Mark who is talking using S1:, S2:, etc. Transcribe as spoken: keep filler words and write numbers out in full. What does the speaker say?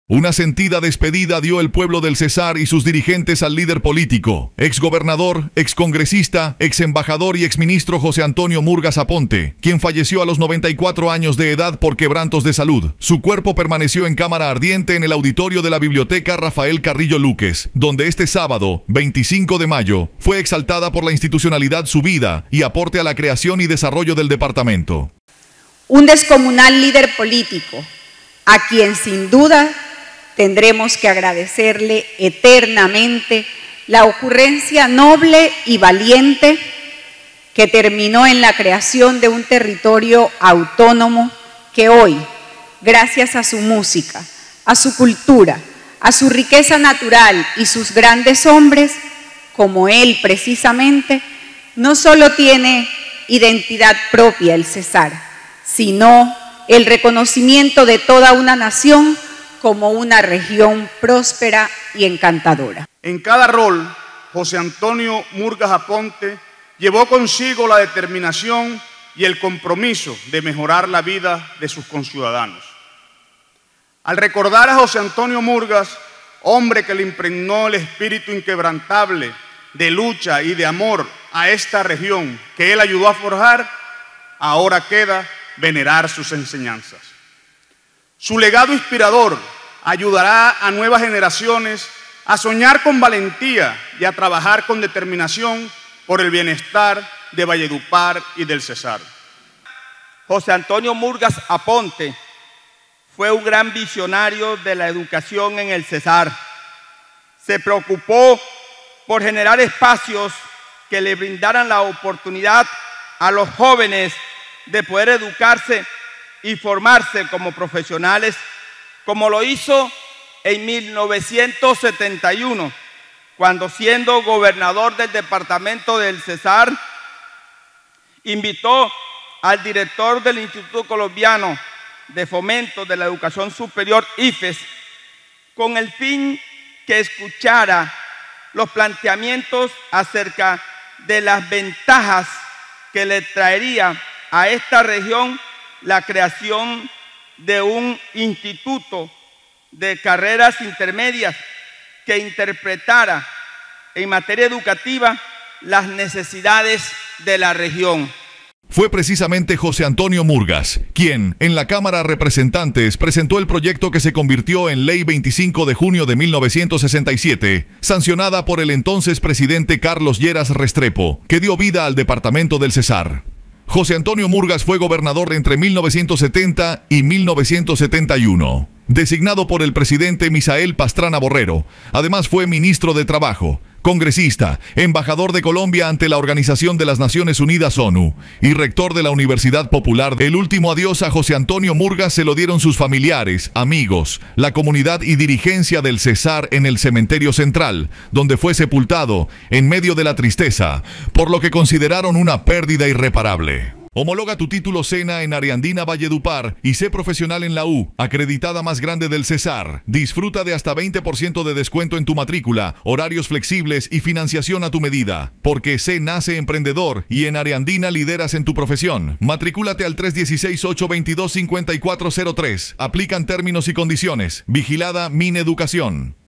S1: Una sentida despedida dio el pueblo del Cesar y sus dirigentes al líder político, exgobernador, excongresista, exembajador y exministro José Antonio Murgas Aponte, quien falleció a los noventa y cuatro años de edad por quebrantos de salud. Su cuerpo permaneció en cámara ardiente en el auditorio de la Biblioteca Rafael Carrillo Luques, donde este sábado, veinticinco de mayo, fue exaltada por la institucionalidad su vida y aporte a la creación y desarrollo del departamento.
S2: Un descomunal líder político, a quien sin duda tendremos que agradecerle eternamente la ocurrencia noble y valiente que terminó en la creación de un territorio autónomo que hoy, gracias a su música, a su cultura, a su riqueza natural y sus grandes hombres, como él precisamente, no solo tiene identidad propia el Cesar, sino el reconocimiento de toda una nación como una región próspera y encantadora.
S3: En cada rol, José Antonio Murgas Aponte llevó consigo la determinación y el compromiso de mejorar la vida de sus conciudadanos. Al recordar a José Antonio Murgas, hombre que le impregnó el espíritu inquebrantable de lucha y de amor a esta región que él ayudó a forjar, ahora queda venerar sus enseñanzas. Su legado inspirador ayudará a nuevas generaciones a soñar con valentía y a trabajar con determinación por el bienestar de Valledupar y del Cesar.
S4: José Antonio Murgas Aponte fue un gran visionario de la educación en el Cesar. Se preocupó por generar espacios que le brindaran la oportunidad a los jóvenes de poder educarse y formarse como profesionales, como lo hizo en mil novecientos setenta y uno, cuando siendo gobernador del departamento del Cesar, invitó al director del Instituto Colombiano de Fomento de la Educación Superior, IFES, con el fin que escuchara los planteamientos acerca de las ventajas que le traería a esta región la creación de un instituto de carreras intermedias que interpretara en materia educativa las necesidades de la región.
S1: Fue precisamente José Antonio Murgas, quien, en la Cámara de Representantes, presentó el proyecto que se convirtió en Ley veinticinco de junio de mil novecientos sesenta y siete, sancionada por el entonces presidente Carlos Lleras Restrepo, que dio vida al departamento del Cesar. José Antonio Murgas fue gobernador entre mil novecientos setenta y mil novecientos setenta y uno, designado por el presidente Misael Pastrana Borrero. Además fue ministro de Trabajo, congresista, embajador de Colombia ante la Organización de las Naciones Unidas ONU y rector de la Universidad Popular. El último adiós a José Antonio Murgas se lo dieron sus familiares, amigos, la comunidad y dirigencia del Cesar en el Cementerio Central, donde fue sepultado en medio de la tristeza, por lo que consideraron una pérdida irreparable. Homologa tu título SENA en Ariandina Valledupar y sé profesional en la U, acreditada más grande del Cesar. Disfruta de hasta veinte por ciento de descuento en tu matrícula, horarios flexibles y financiación a tu medida. Porque sé nace emprendedor y en Ariandina lideras en tu profesión. Matricúlate al tres uno seis, ocho dos dos, cinco cuatro cero tres. Aplican términos y condiciones. Vigilada Mineducación.